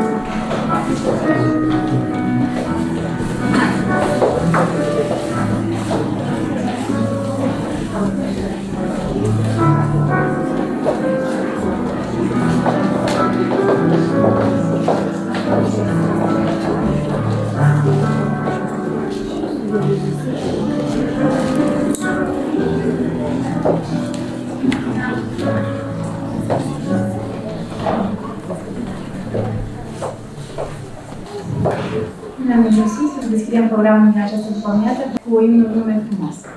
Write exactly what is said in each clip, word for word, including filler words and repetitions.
Ne-am reușit să deschidem programul din această după-amiază cu imnul Lume Frumoasă.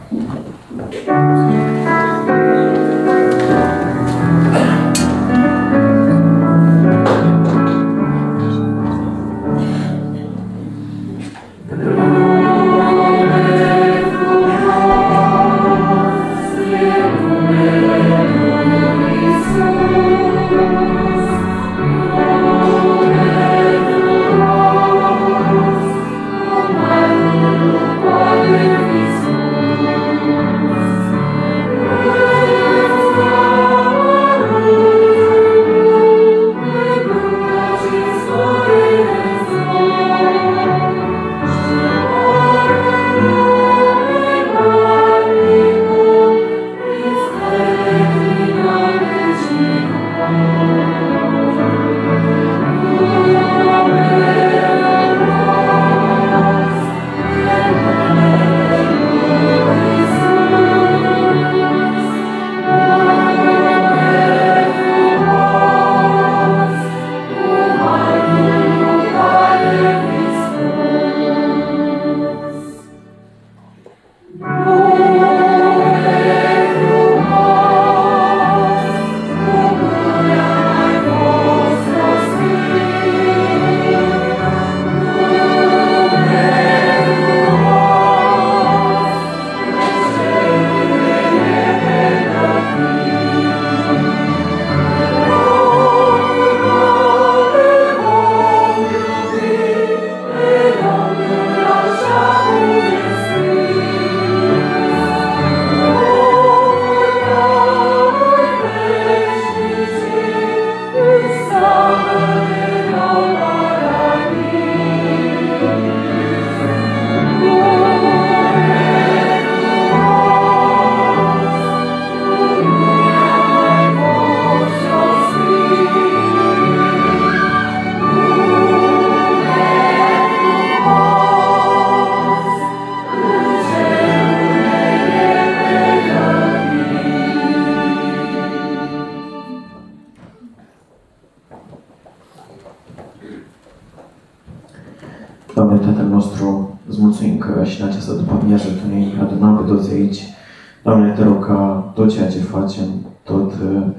Doamne, Tatăl nostru, îți mulțumim că și în această după-amiază Tu ne-ai adunat pe toți aici. Doamne, te rog ca tot ceea ce facem, tot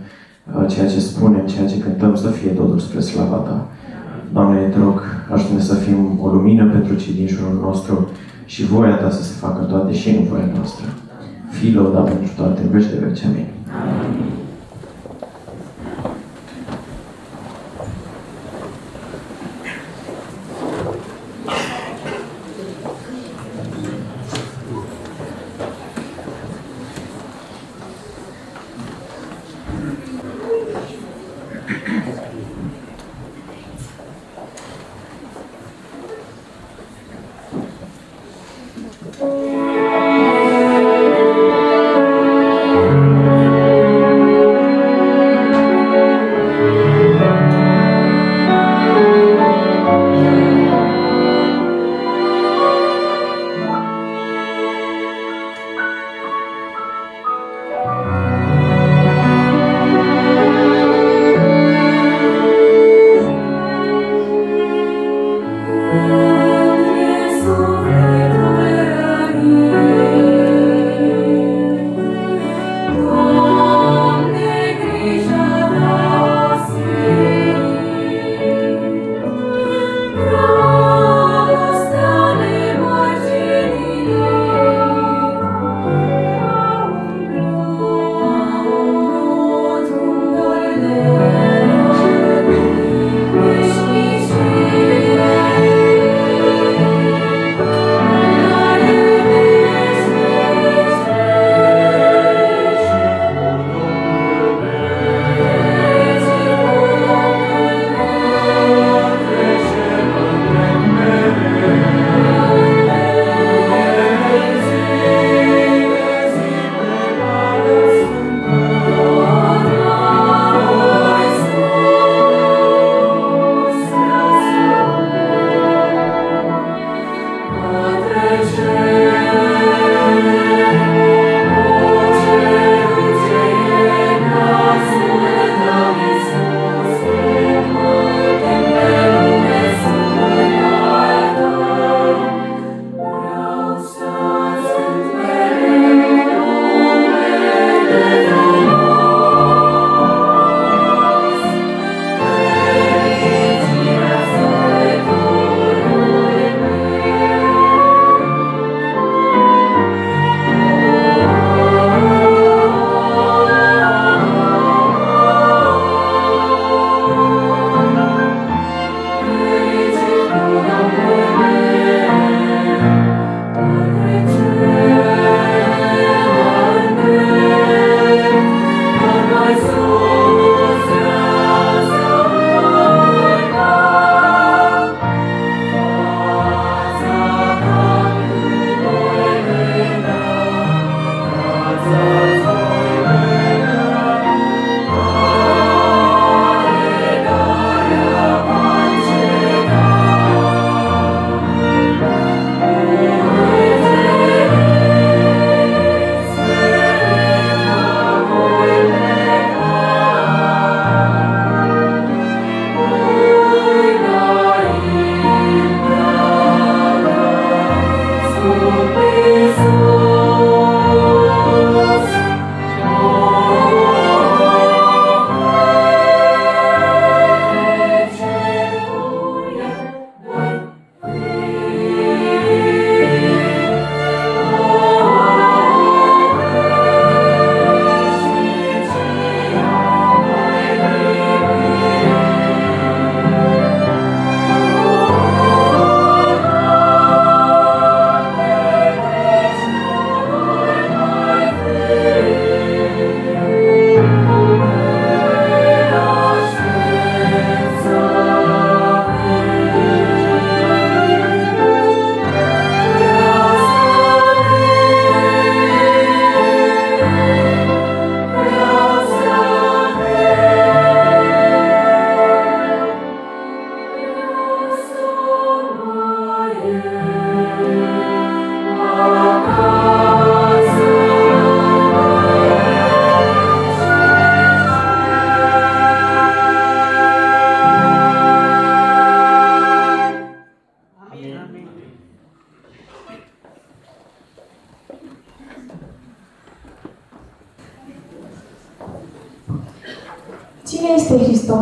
uh, ceea ce spunem, ceea ce cântăm, să fie totul spre slava Ta. Doamne, te rog, ajută-ne să fim o lumină pentru cei din jurul nostru și voia Ta să se facă toate și în voia noastră. Fii lăudat pentru toate, în veci de veci. Amin. Amin. Thank you.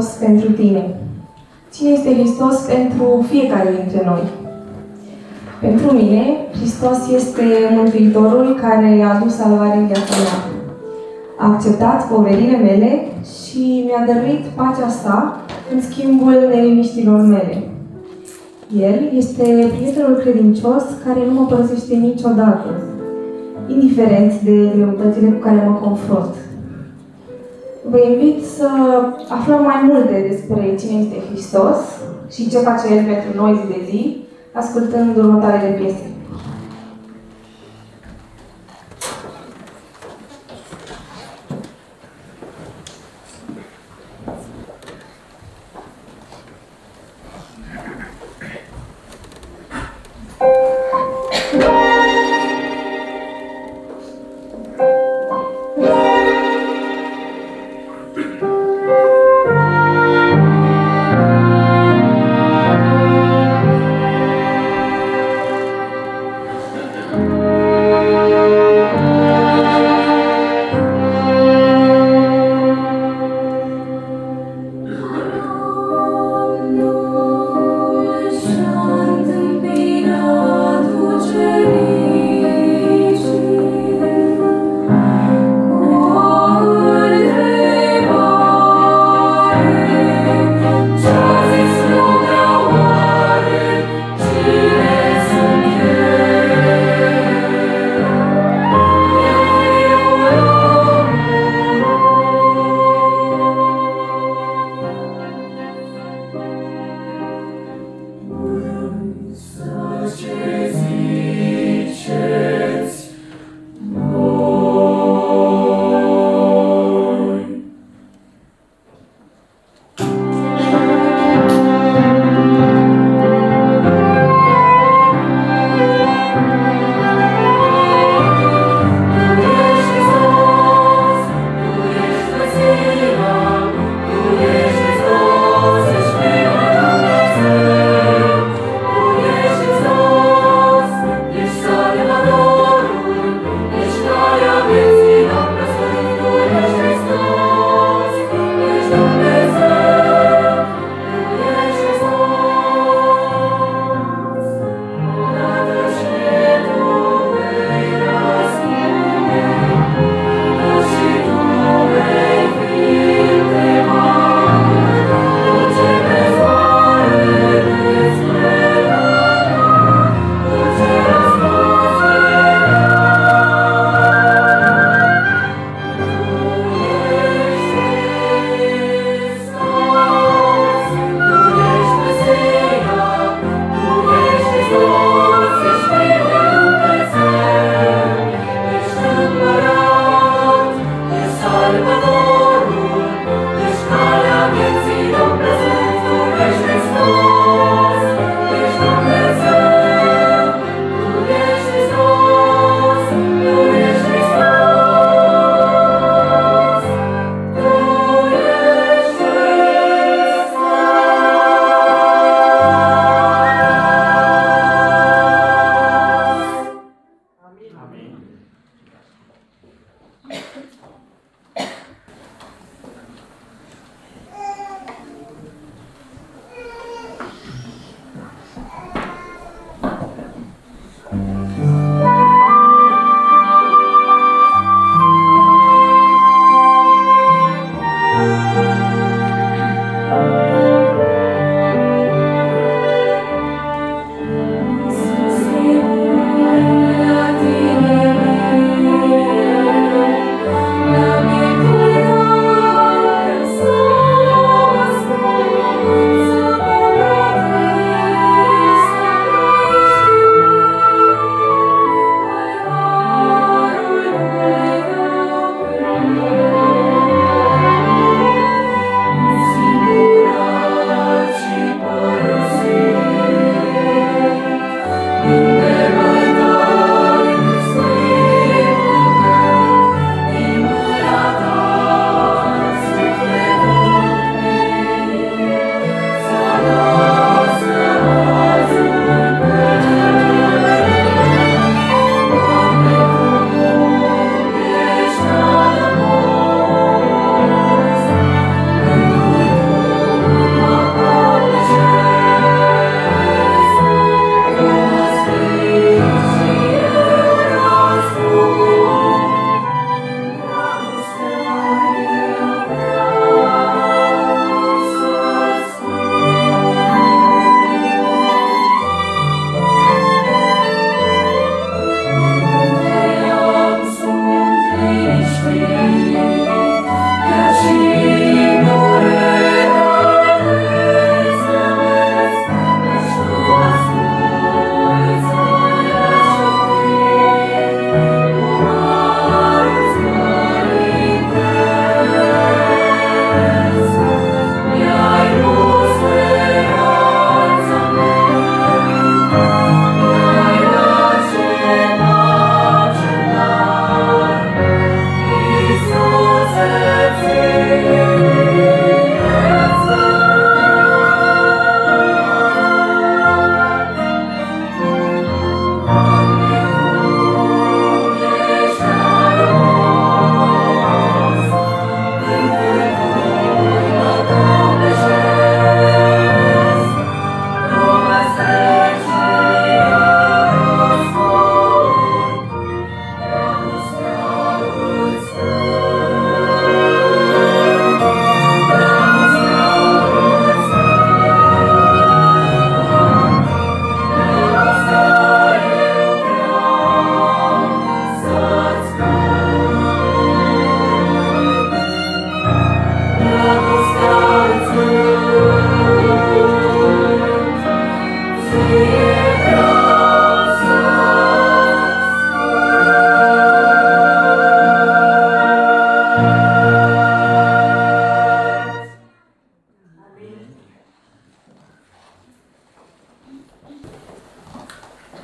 pentru tine? Cine este Hristos pentru fiecare dintre noi? Pentru mine, Hristos este Mântuitorul care a adus salvare în viața mea. A acceptat poverile mele și mi-a dăruit pacea sa în schimbul neliniștilor mele. El este prietenul credincios care nu mă părăsește niciodată, indiferent de greutățile cu care mă confrunt. Vă invit să aflăm mai multe despre cine este Hristos și ce face El pentru noi zi de zi, ascultând următoarele piese.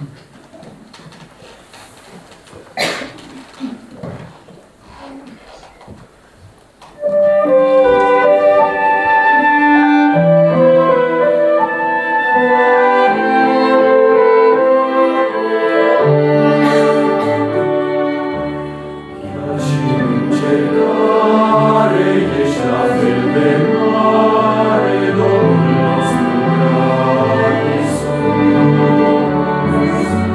Thank you.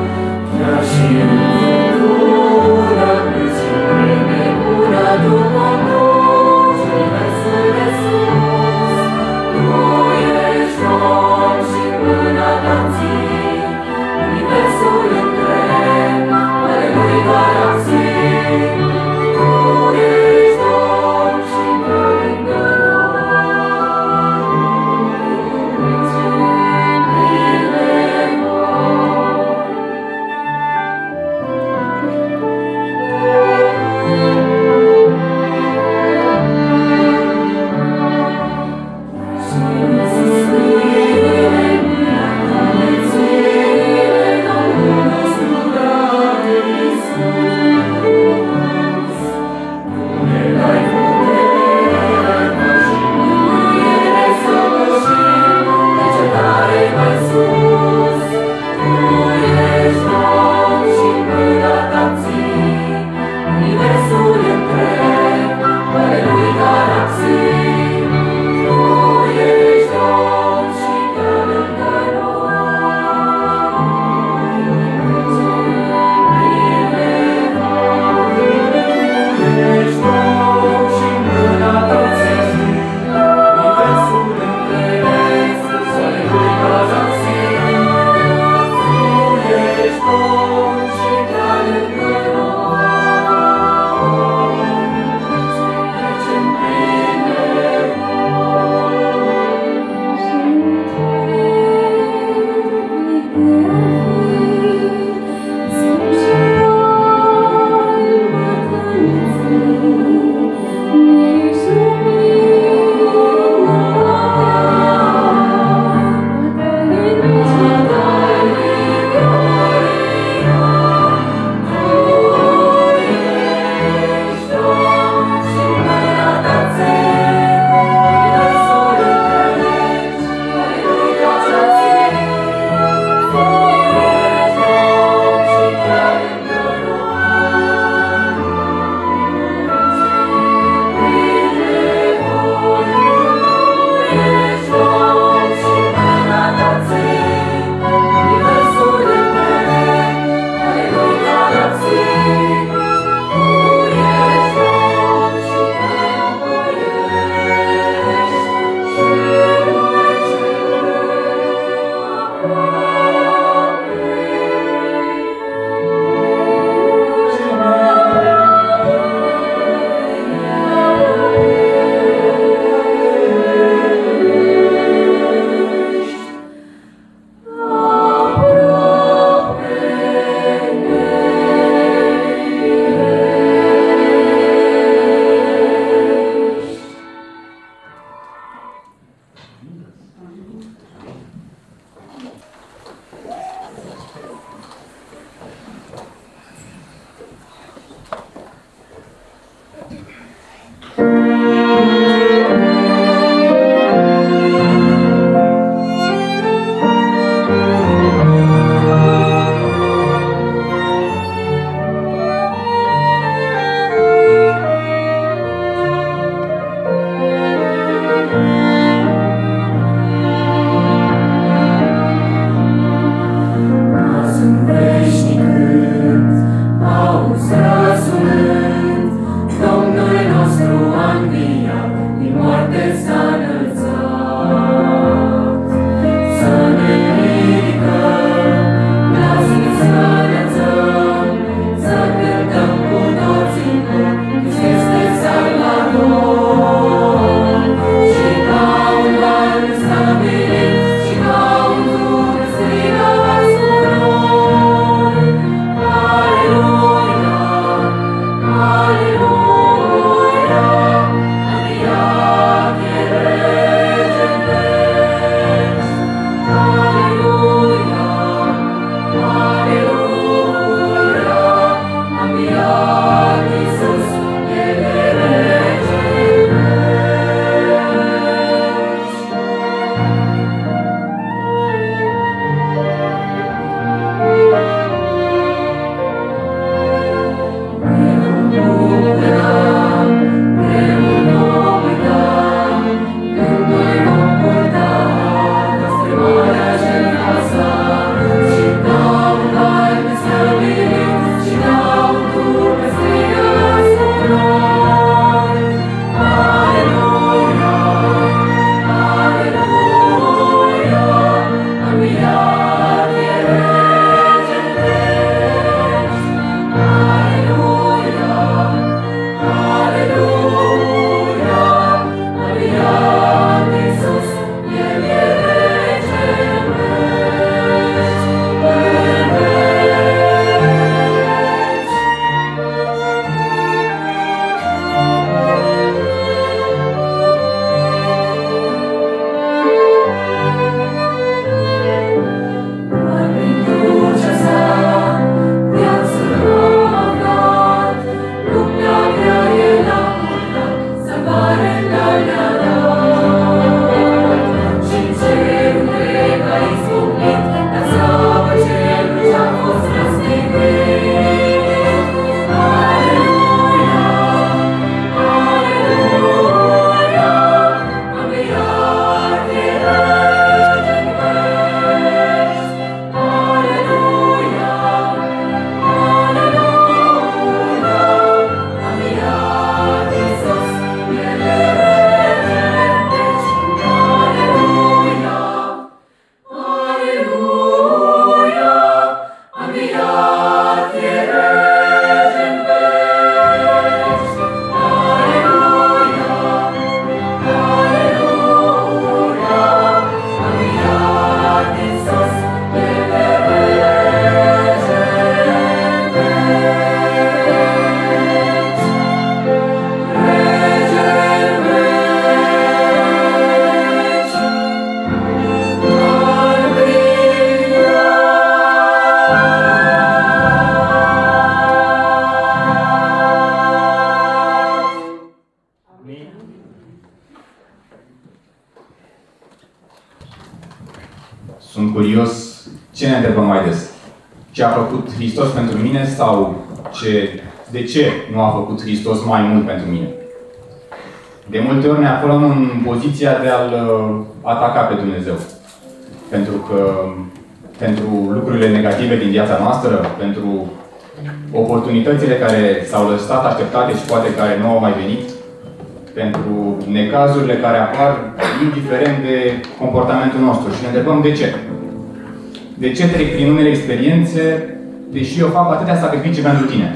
sunt curios ce ne întrebăm mai des. Ce a făcut Hristos pentru mine sau ce, de ce nu a făcut Hristos mai mult pentru mine? De multe ori ne aflăm în poziția de a-L ataca pe Dumnezeu. Pentru că pentru lucrurile negative din viața noastră, pentru oportunitățile care s-au lăsat așteptate și poate care nu au mai venit, pentru necazurile care apar, indiferent de comportamentul nostru. Și ne întrebăm de ce. De ce trec prin unele experiențe, deși eu fac atâtea sacrificii pentru tine?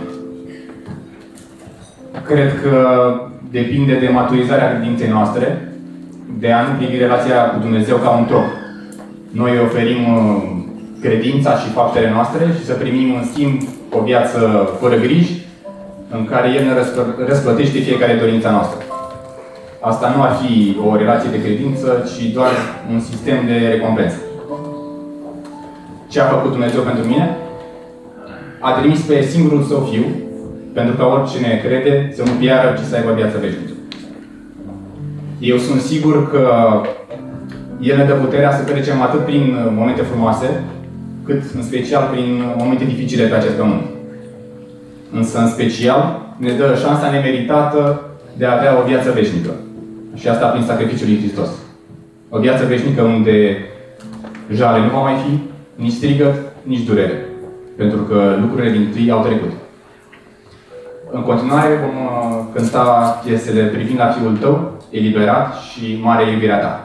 Cred că depinde de maturizarea credinței noastre, de a nu privi relația cu Dumnezeu ca un trop. Noi oferim credința și faptele noastre și să primim în schimb o viață fără griji, în care El ne răsplătește fiecare dorința noastră. Asta nu ar fi o relație de credință, ci doar un sistem de recompensă. Ce a făcut Dumnezeu pentru mine? A trimis pe singurul Său Fiu, pentru ca oricine crede să nu piară, ci să aibă viață veșnică. Eu sunt sigur că El ne dă puterea să trecem atât prin momente frumoase, cât în special prin momente dificile pe acest pământ. Însă, în special, ne dă șansa nemeritată de a avea o viață veșnică. Și asta prin sacrificiul lui Hristos. O viață veșnică unde jale nu va mai fi, nici strigăt, nici durere. Pentru că lucrurile din tâi au trecut. În continuare vom cânta piesele privind la Fiul Tău, Eliberat și Mare iubirea Ta.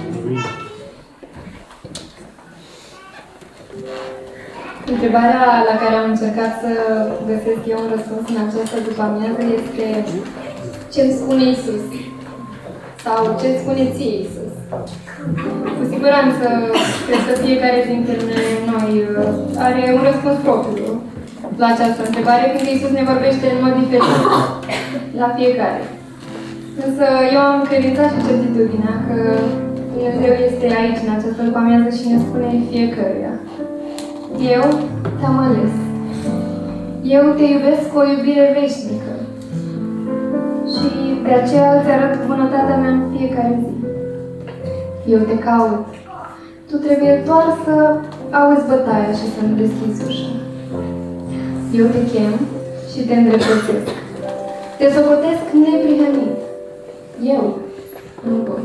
Întrebarea la care am încercat să găsesc eu un răspuns în această după-amiază este: ce-mi spune Iisus? Sau ce-ți spune ție Iisus? Cu siguranță, cred că fiecare dintre noi are un răspuns propriu la această întrebare, pentru că Iisus ne vorbește în mod diferit la fiecare. Însă eu am credința și certitudinea că Dumnezeu este aici în această după-amiază și ne spune fiecăruia: eu te-am ales. Eu te iubesc cu o iubire veșnică. Și de aceea îți arăt bunătatea mea în fiecare zi. Eu te caut. Tu trebuie doar să auzi bătaia și să-mi deschizi ușa. Eu te chem și te îndreptățesc. Te socotesc neprihănit. Eu, nu voi.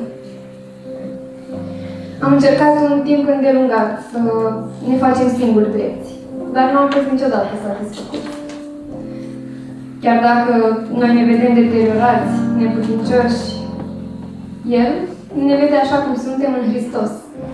Am încercat un timp îndelungat să ne facem singuri drepți, dar nu am fost niciodată satisfăcuți. Chiar dacă noi ne vedem deteriorați, neputincioși, El ne vede așa cum suntem în Hristos.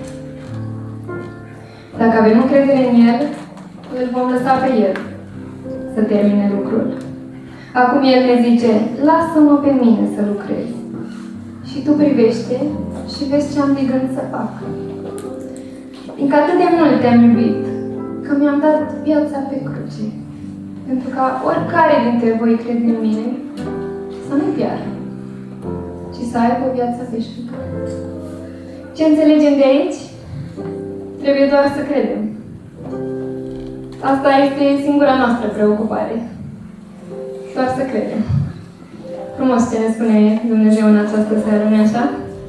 Dacă avem încredere în El, îl vom lăsa pe El să termine lucrul. Acum El ne zice: lasă-mă pe mine să lucrez. Și tu privește și vezi ce am de gând să fac. Fiindcă atât de mult te-am iubit, că mi-am dat viața pe cruce. Pentru ca oricare dintre voi crede în mine să nu piară, ci să aibă viața veșnică. Ce înțelegem de aici? Trebuie doar să credem. Asta este singura noastră preocupare. Doar să credem. Frumos ce ne spune Dumnezeu în această seară, nu-i așa?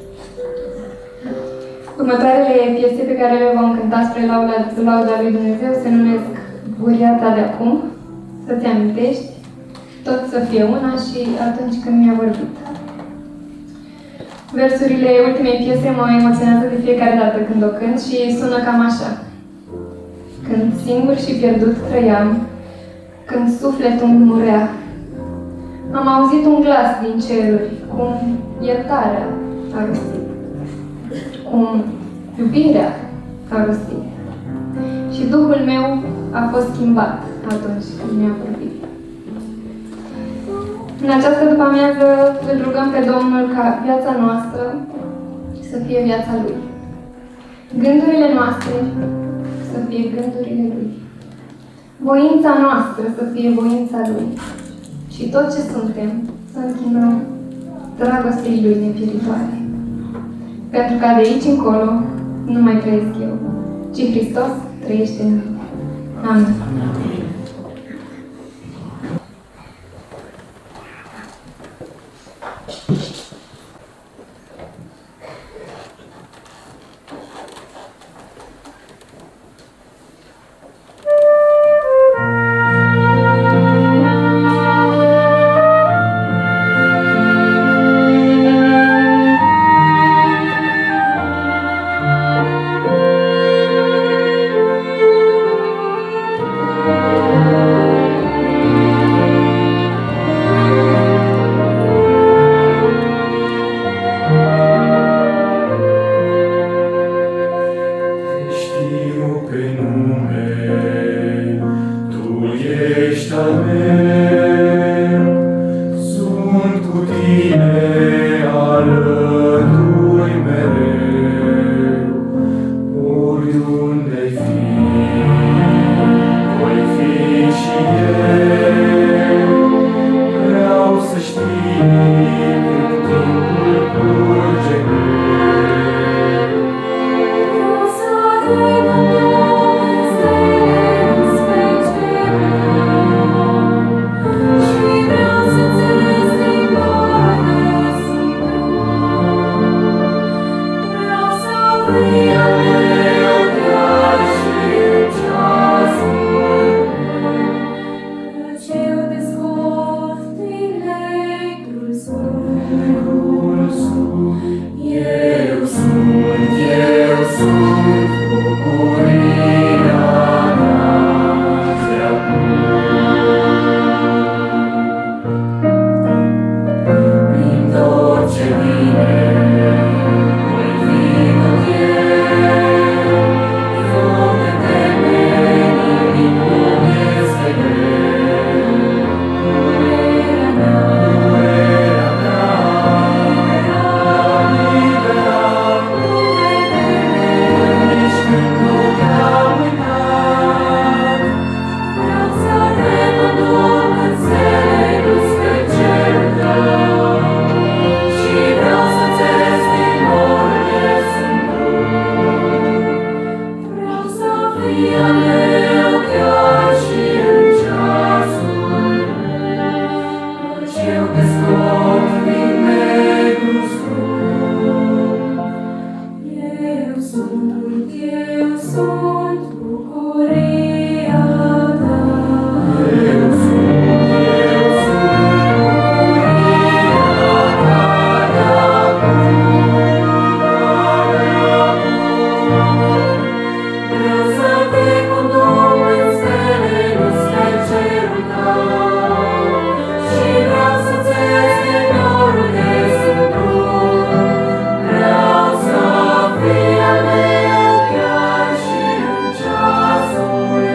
Următoarele piese pe care le vom cânta spre lauda, lauda lui Dumnezeu se numesc Buria ta de acum, să-ți amintești, tot să fie una și atunci când mi-a vorbit. Versurile ultimei piese mă emoționează de fiecare dată când o cânt și sună cam așa. Când singur și pierdut trăiam, când sufletul îmi murea, am auzit un glas din ceruri, cum iertarea a rostit, cum iubirea a rostit. Și Duhul meu a fost schimbat atunci când mi-a vorbit. În această după-amiază îl rugăm pe Domnul ca viața noastră să fie viața Lui. Gândurile noastre să fie gândurile Lui. Voința noastră să fie voința Lui. Și tot ce suntem să închinăm dragostei Lui nepieritoare. Pentru ca de aici încolo nu mai trăiesc eu, ci Hristos trăiește în mine. Amin. Voi fi Chiar și în ceasul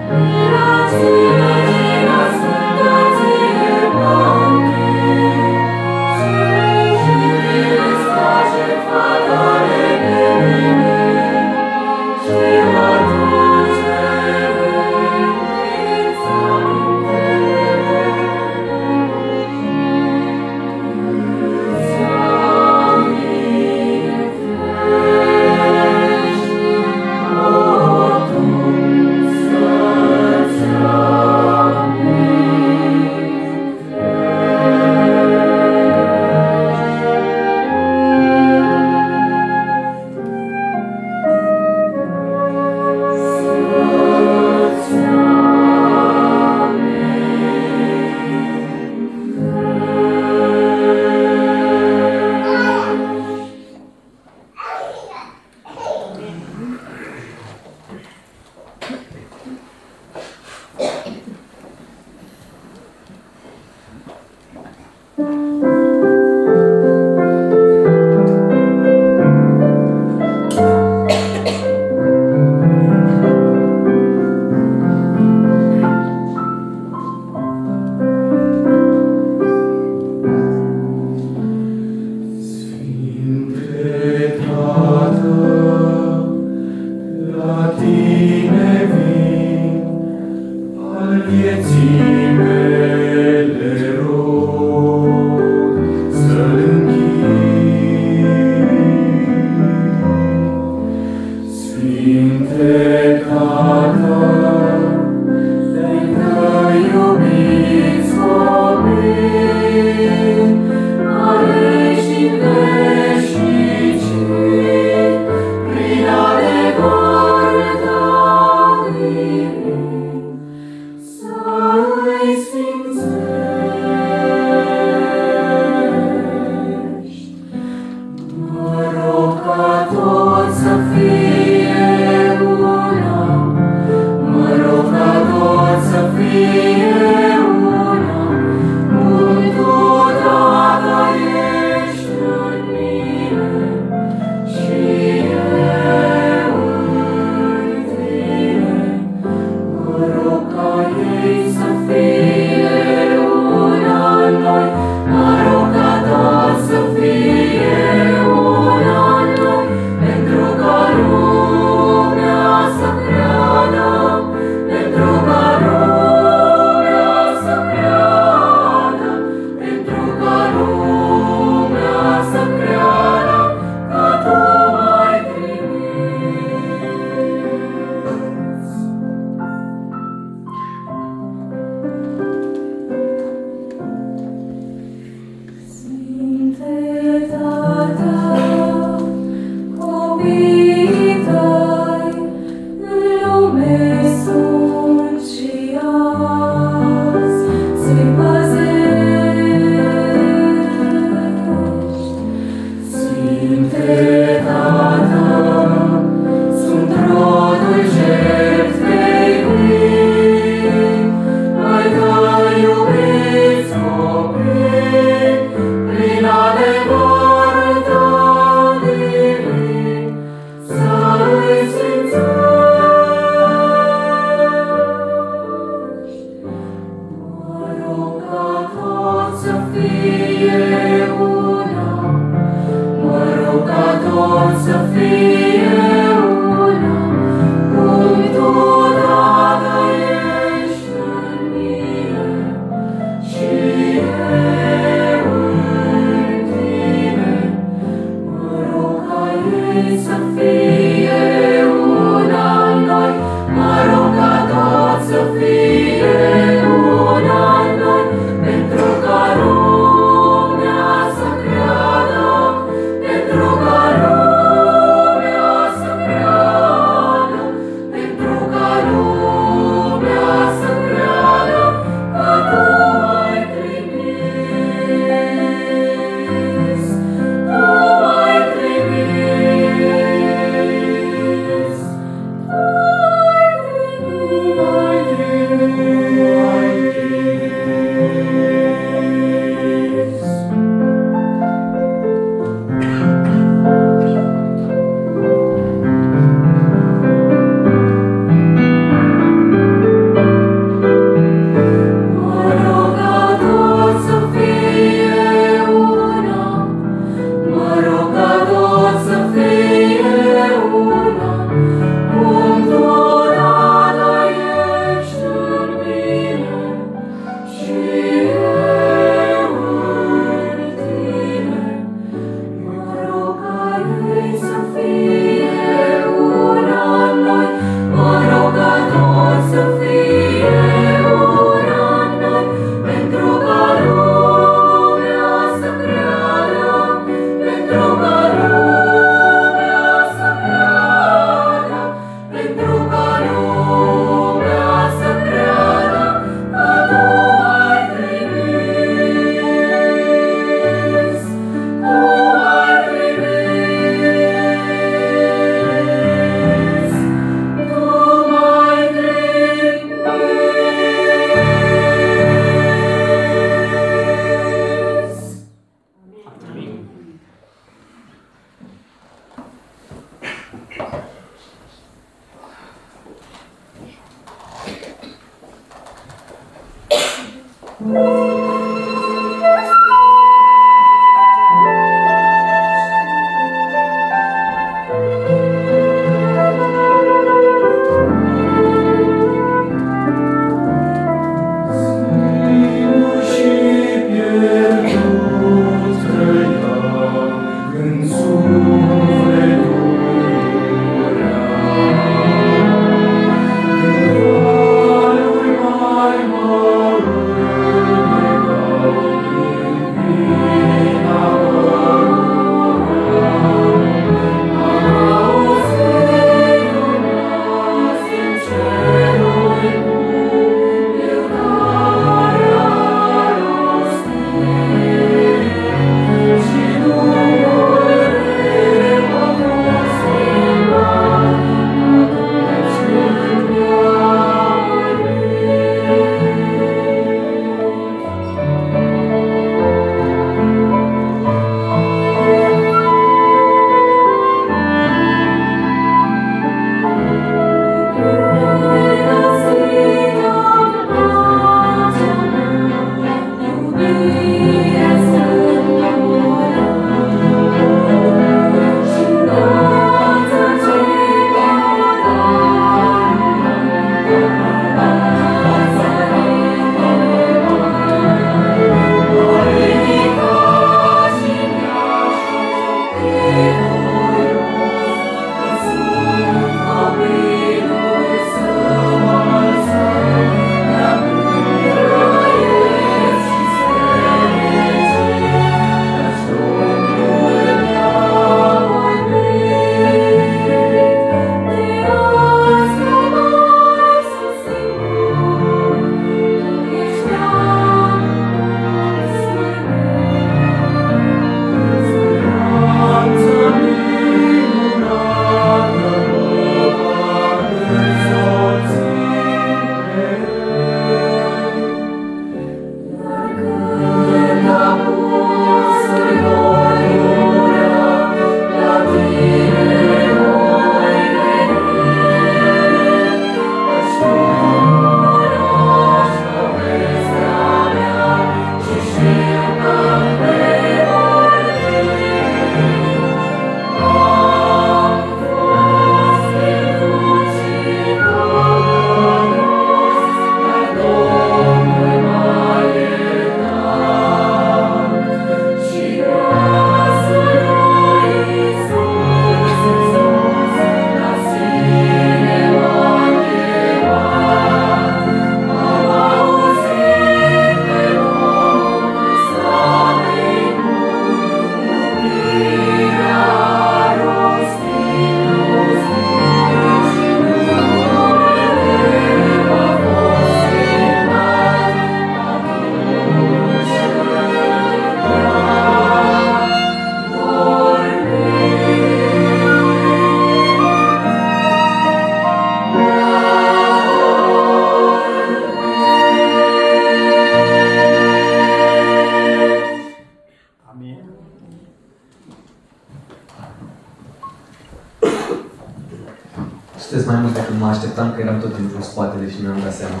Sunteți mai mult decât mă așteptam, că eram tot într-un spatele și mi-am dat seama.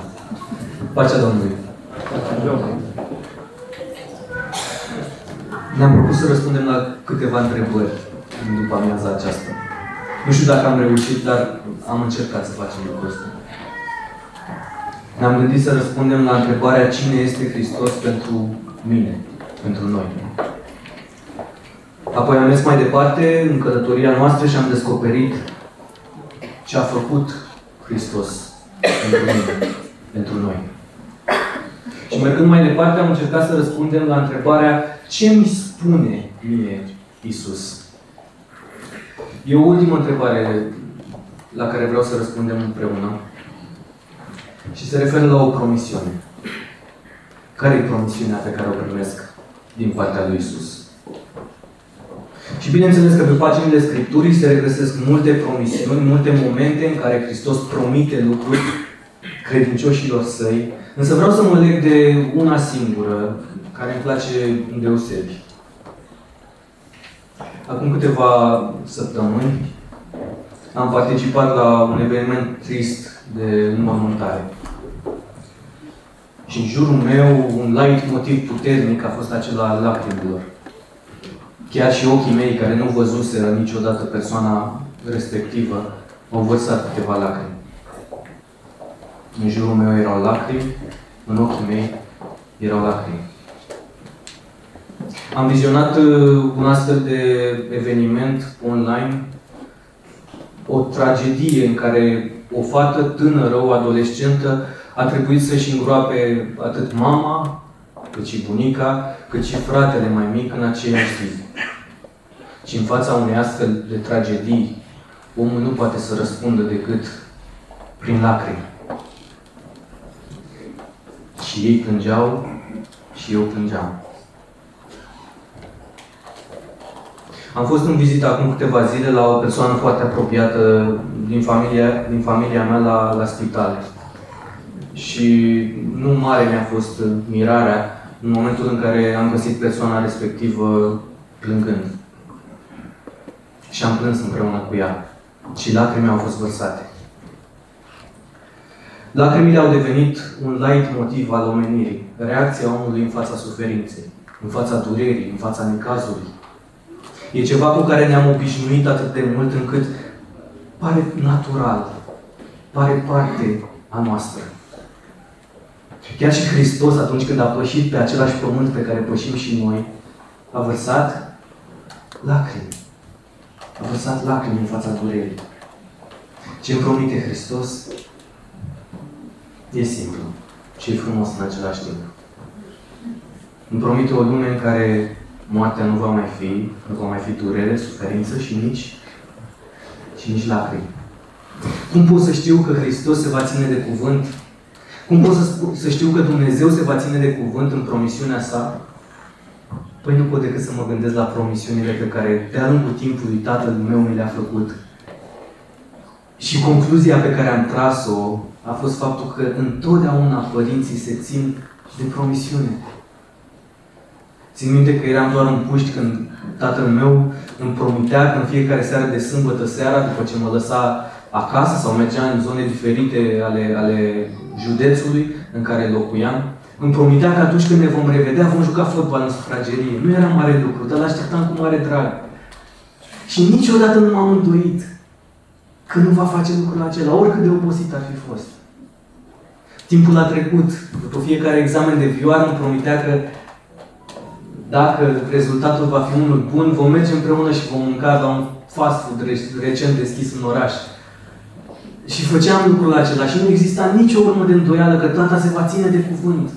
Pacea Domnului. Ne-am propus să răspundem la câteva întrebări în după amiaza aceasta. Nu știu dacă am reușit, dar am încercat să facem lucrul ăsta. Ne-am gândit să răspundem la întrebarea cine este Hristos pentru mine, pentru noi. Apoi am mers mai departe în călătoria noastră și am descoperit ce a făcut Hristos pentru mine, pentru noi. Și mergând mai departe, am încercat să răspundem la întrebarea ce mi spune mie Iisus? E o ultimă întrebare la care vreau să răspundem împreună și se referă la o promisiune. Care e promisiunea pe care o primesc din partea lui Iisus? Și bineînțeles că pe paginile Scripturii se regăsesc multe promisiuni, multe momente în care Hristos promite lucruri credincioșilor săi, însă vreau să mă leg de una singură, care îmi place îndeosebi. Acum câteva săptămâni am participat la un eveniment trist de înmormântare. Și în jurul meu, un light motiv puternic a fost acela al lacrimilor. Chiar și ochii mei, care nu văzuseră niciodată persoana respectivă, au vărsat câteva lacrimi. În jurul meu erau lacrimi, în ochii mei erau lacrimi. Am vizionat un astfel de eveniment online, o tragedie în care o fată tânără, o adolescentă, a trebuit să-și îngroape atât mama, cât și bunica, cât și fratele mai mic în aceeași zi. Și în fața unei astfel de tragedii, omul nu poate să răspundă decât prin lacrimi. Și ei plângeau și eu plângeam. Am fost în vizită acum câteva zile la o persoană foarte apropiată din familia, din familia mea la, la spital. Și nu mare mi-a fost mirarea în momentul în care am găsit persoana respectivă plângând. Și am plâns împreună cu ea. Și lacrimile au fost vărsate. Lacrimile au devenit un light motiv al omenirii, reacția omului în fața suferinței, în fața durerii, în fața necazului. E ceva cu care ne-am obișnuit atât de mult încât pare natural, pare parte a noastră. Chiar și Hristos, atunci când a pășit pe același pământ pe care pășim și noi, a vărsat lacrimi. A vărsat lacrimi în fața durerii. Ce îmi promite Hristos e simplu și e frumos în același timp. Îmi promite o lume în care moartea nu va mai fi, nu va mai fi durere, suferință și nici, și nici lacrimi. Cum pot să știu că Hristos se va ține de cuvânt? Cum pot să, să știu că Dumnezeu se va ține de cuvânt în promisiunea sa? Păi nu pot decât să mă gândesc la promisiunile pe care de-a lungul timpului Tatăl meu mi le-a făcut. Și concluzia pe care am tras-o a fost faptul că întotdeauna părinții se țin de promisiune. Țin minte că eram doar un puști când tatăl meu îmi promitea că în fiecare seară de sâmbătă seara, după ce mă lăsa acasă sau mergea în zone diferite ale, ale județului în care locuiam, îmi promitea că atunci când ne vom revedea, vom juca fotbal în sufragerie. Nu era mare lucru, dar l-așteptam cu mare drag. Și niciodată nu m-am îndoit că nu va face lucrul acela, oricât de obosit ar fi fost. Timpul a trecut. După fiecare examen de vioară îmi promitea că dacă rezultatul va fi unul bun, vom merge împreună și vom mânca la un fast food recent deschis în oraș. Și făceam lucrul acela și nu exista nicio urmă de îndoială că tata se va ține de cuvânt.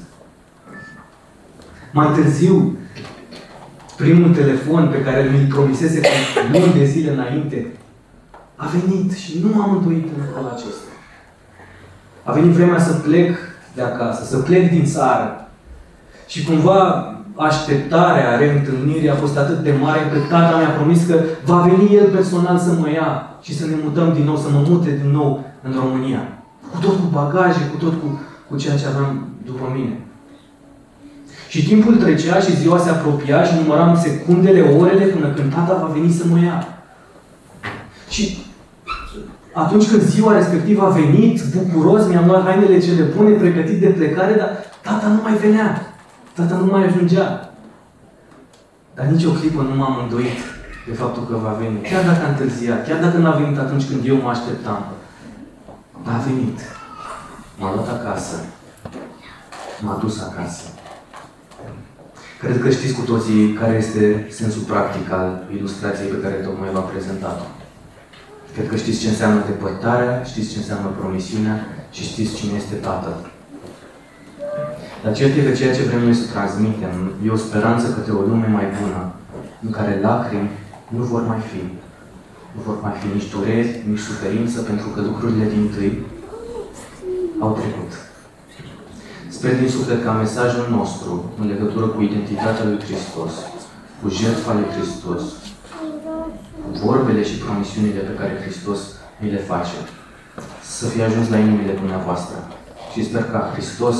Mai târziu, primul telefon pe care mi-l promisese cu luni de zile înainte, a venit și nu m-am îndoit în lucrul acesta. A venit vremea să plec de acasă, să plec din țară. Și cumva așteptarea reîntâlnirii a fost atât de mare că tata mi-a promis că va veni el personal să mă ia și să ne mutăm din nou, să mă mute din nou în România. Cu tot cu bagaje, cu tot cu, cu ceea ce aveam după mine. Și timpul trecea și ziua se apropia și număram secundele, orele până când tata va veni să mă ia. Și atunci când ziua respectivă a venit, bucuros, mi-am luat hainele cele bune, pregătit de plecare, dar tata nu mai venea. Tata nu mai ajungea. Dar nici o clipă nu m-am îndoit de faptul că va veni. Chiar dacă a întârziat, chiar dacă n-a venit atunci când eu mă așteptam. Dar a venit. M-a luat acasă. M-a dus acasă. Cred că știți cu toții care este sensul practic al ilustrației pe care tocmai v-am prezentat-o. Cred că știți ce înseamnă depărtarea, știți ce înseamnă promisiunea și știți cine este Tatăl. Dar cert e că ceea ce vrem noi să transmitem e o speranță către o lume mai bună, în care lacrimi nu vor mai fi. Nu vor mai fi nici dureri, nici suferință, pentru că lucrurile dintâi au trecut. Sper din suflet ca mesajul nostru, în legătură cu identitatea lui Hristos, cu jertfa lui Hristos, cu vorbele și promisiunile pe care Hristos mi le face, să fie ajuns la inimile dumneavoastră. Și sper ca Hristos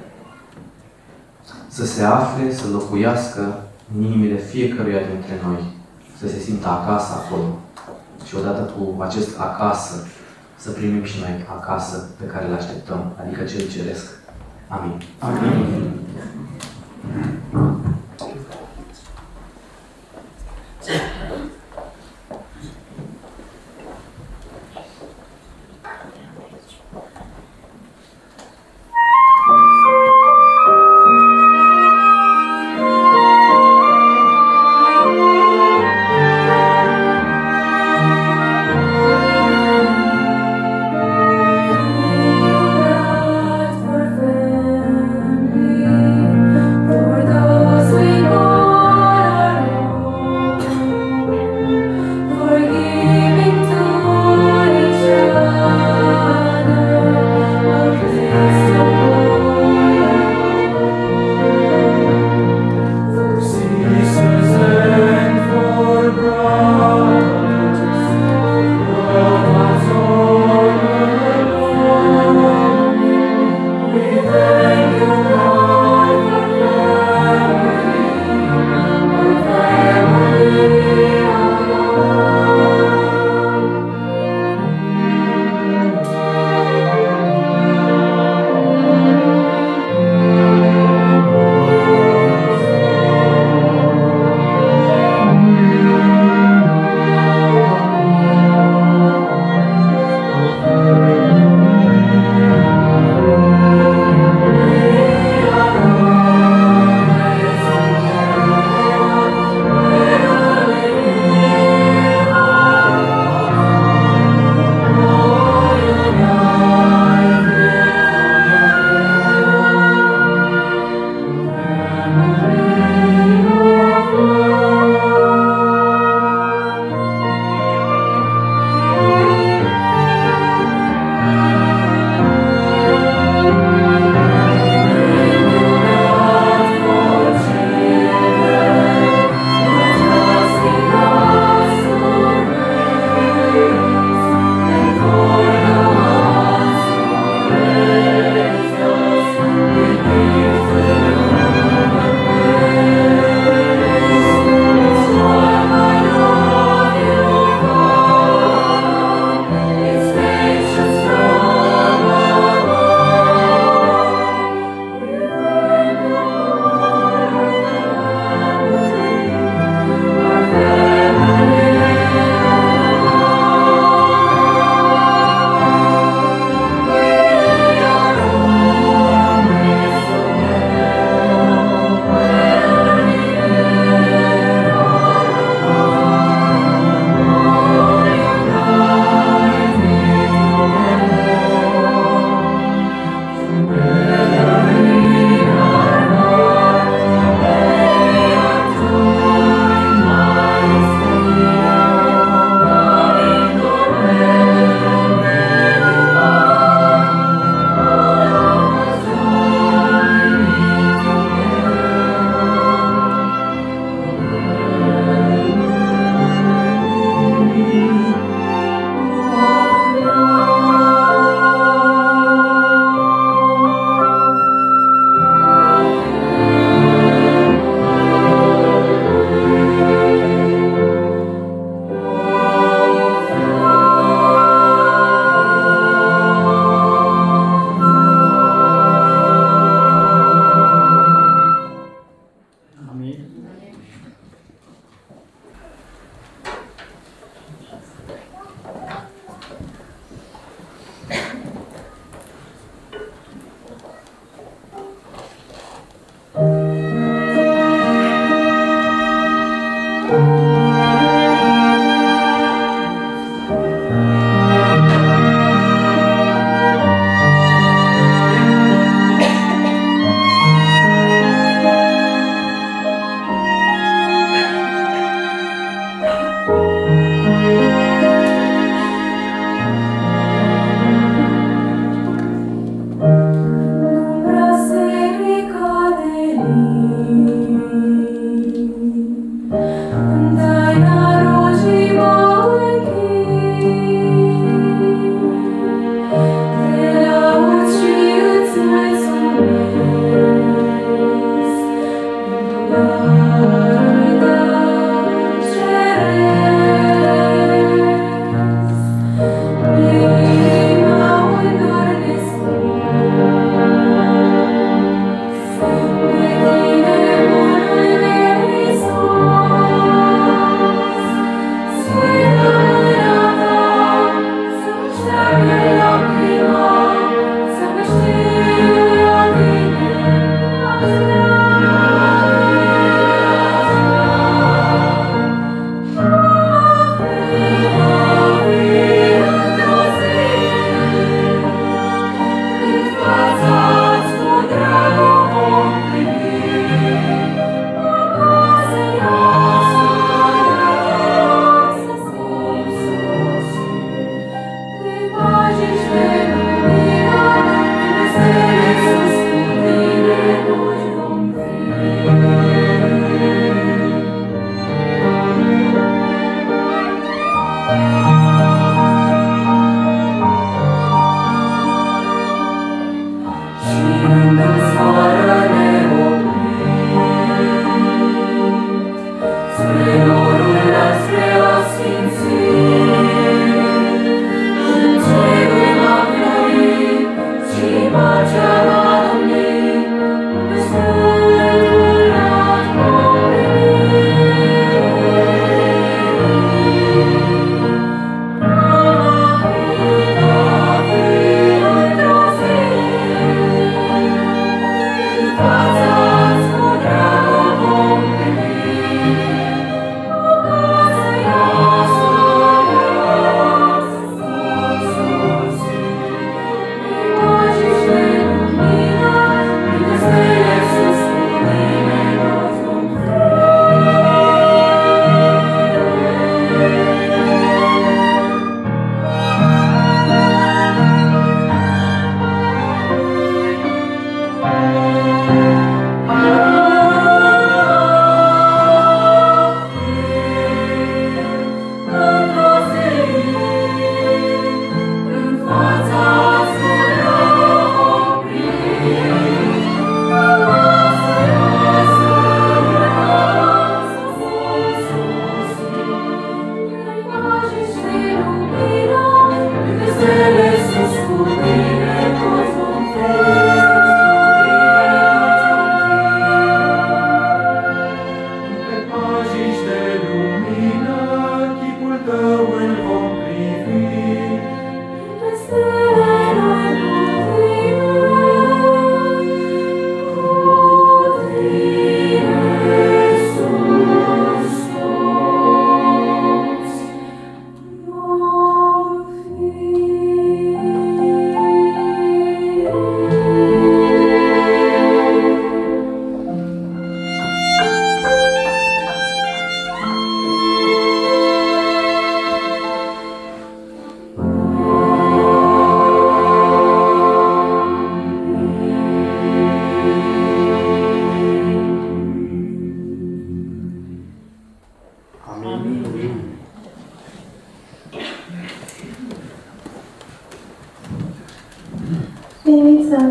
să se afle, să locuiască în inimile fiecăruia dintre noi, să se simtă acasă acolo. Și odată cu acest acasă, să primim și noi acasă pe care îl așteptăm, adică cel ceresc. Amin. Amin.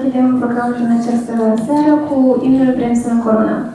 încheiem programul în această seară cu imnul Vrem să încoronăm.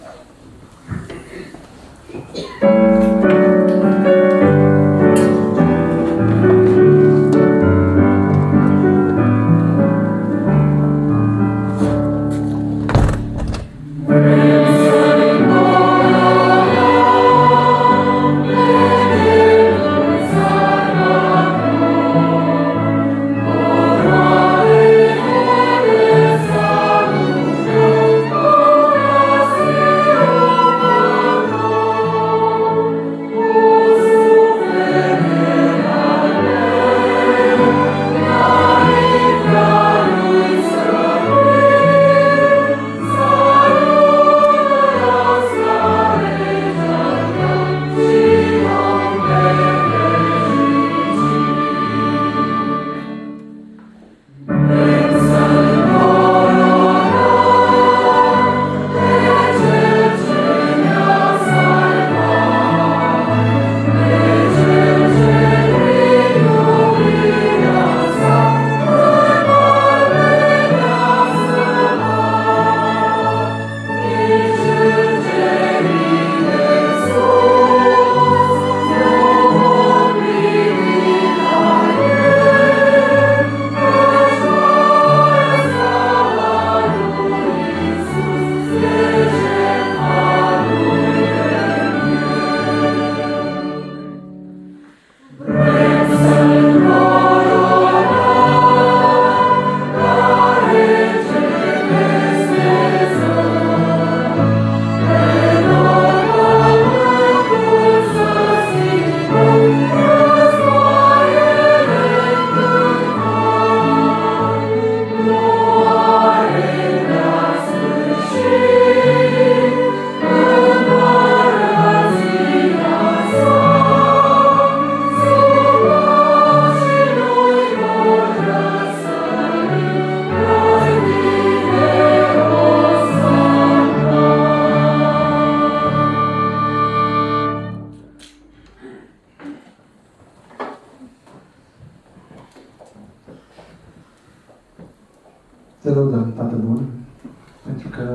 Te lăudăm, Tată Bun, pentru că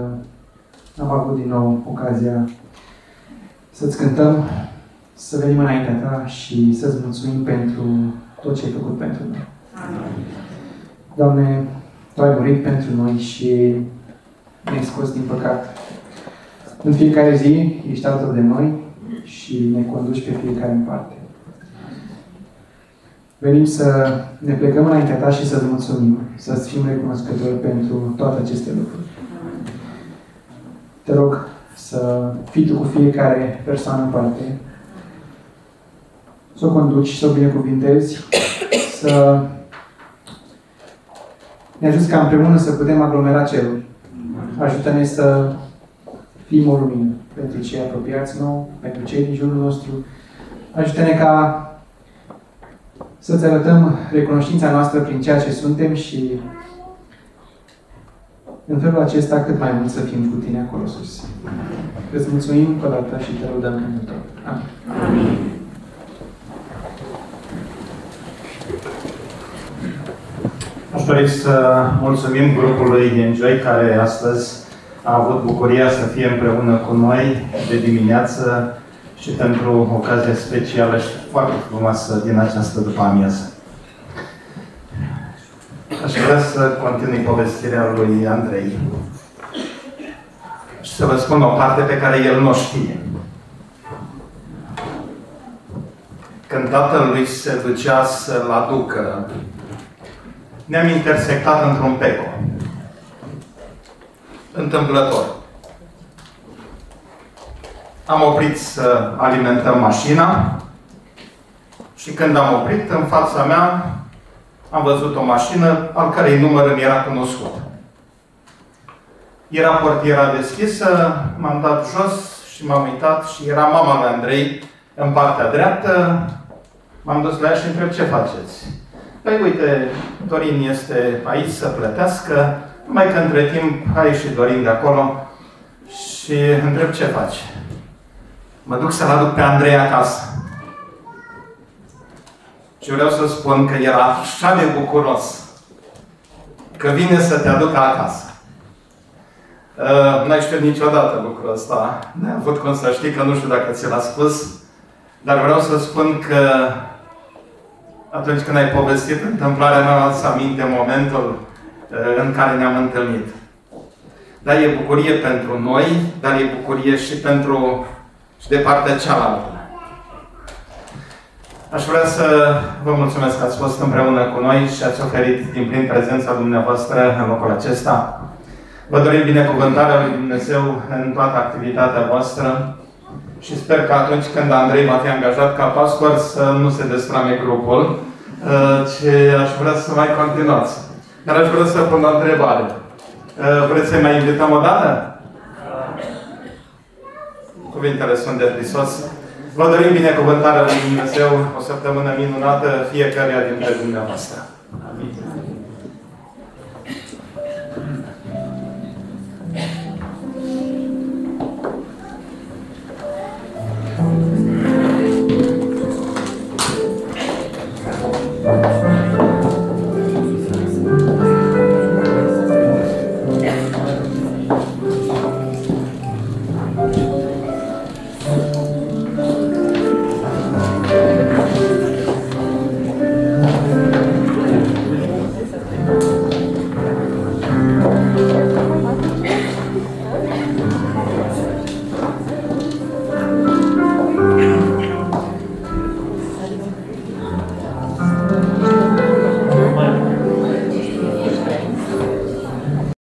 am avut din nou ocazia să-ți cântăm, să venim înaintea Ta și să-ți mulțumim pentru tot ce ai făcut pentru noi. Amin. Doamne, Tu ai murit pentru noi și ne-ai scos din păcat. În fiecare zi ești alături de noi și ne conduci pe fiecare în parte. Venim să ne plecăm înaintea Ta și să-ți mulțumim, să-ți fim recunoscători pentru toate aceste lucruri. Te rog să fii Tu cu fiecare persoană în parte, să o conduci, să o binecuvintezi, să ne ajuți ca împreună să putem aglomera cerul. Ajută-ne să fim o lumină pentru cei apropiați nou, pentru cei din jurul nostru. Ajută-ne ca să-ți arătăm recunoștința noastră prin ceea ce suntem și în felul acesta cât mai mult să fim cu Tine acolo sus. Îți mulțumim încă o dată și Te rugăm pentru tot. Amin. Amin. Aș dori să mulțumim grupului Enjoy, care astăzi a avut bucuria să fie împreună cu noi de dimineață și pentru ocazia specială și foarte frumoasă din această după-amiază. Aș vrea să continui povestirea lui Andrei și să vă spun o parte pe care el nu o știe. Când tatăl lui se ducea să-l aducă, ne-am intersectat într-un peco. Întâmplător. Am oprit să alimentăm mașina și când am oprit, în fața mea am văzut o mașină al cărei număr îmi era cunoscut. Era portiera deschisă, m-am dat jos și m-am uitat și era mama lui Andrei în partea dreaptă. M-am dus la ea și întreb ce faceți. Păi uite, Dorin este aici să plătească, numai că între timp a ieșit Dorin de acolo și întreb ce faci. Mă duc să-l aduc pe Andrei acasă. Și vreau să spun că era așa de bucuros că vine să te aducă acasă. Uh, n-ai știut niciodată lucrul ăsta. N-ai avut cum să știi, că nu știu dacă ți l-a spus, dar vreau să spun că atunci când ai povestit întâmplarea mea, am adus aminte momentul uh, în care ne-am întâlnit. Dar e bucurie pentru noi, dar e bucurie și pentru și de partea cealaltă. Aș vrea să vă mulțumesc că ați fost împreună cu noi și ați oferit din plin prezența dumneavoastră în locul acesta. Vă dorim binecuvântarea lui Dumnezeu în toată activitatea voastră și sper că atunci când Andrei va fi angajat ca pastor să nu se destrame grupul, ci aș vrea să mai continuați. Dar aș vrea să pun o întrebare. Vreți să-i mai invităm o dată? Cuvintele sunt de prisos. Vă dorim binecuvântarea lui Dumnezeu, o săptămână minunată fiecăruia dintre dumneavoastră.